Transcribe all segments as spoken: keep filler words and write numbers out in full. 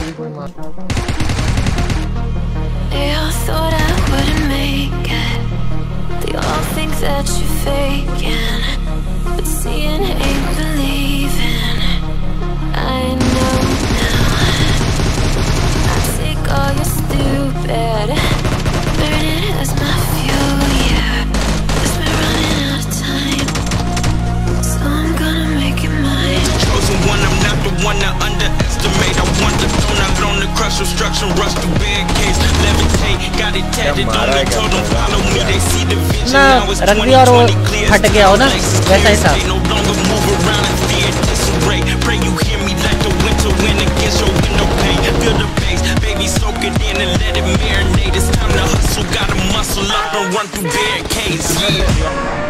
They all thought I wouldn't make it. They all think that you're faking, but seeing ain't believing. I know now. I take all your stupid, burn it as my fuel, yeah. Cause we're running out of time, so I'm gonna make it mine. Chosen one, I'm not the one to underestimate. I want the throne, I blown the crush, obstruction, rush through barricades. Levitate, got it tatted on me, told them follow me. They see the vision, now it's twenty twenty clear. They no longer move around in fear, disarray. Pray you hear me like the winter wind against your window pane. Feel the bass, baby, soak it in and let it marinate. It's time to hustle, gotta muscle up and run through barricades, yeah.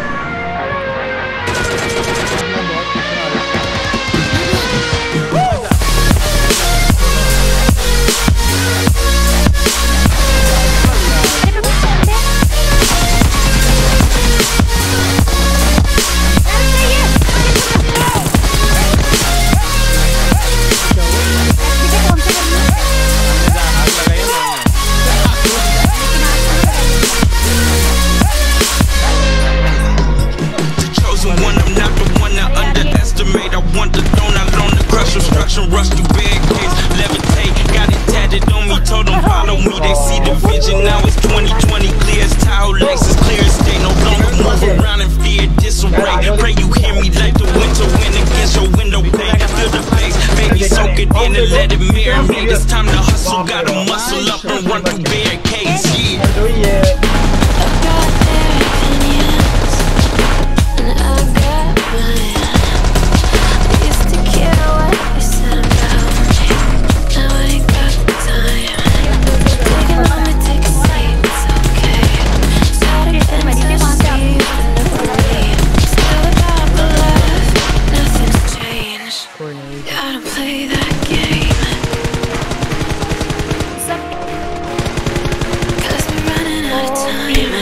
Rush through barricades, levitate, got it tatted on me, told them follow me, they see the vision, now it's twenty twenty clear as tile laces, clear as day, no longer move around in fear, disarray. Pray you hear me like the winter wind against your window pane. Feel the bass, baby, soak it in and let it marinate. It's time to hustle, gotta muscle up and run through barricades, yeah. Gotta play that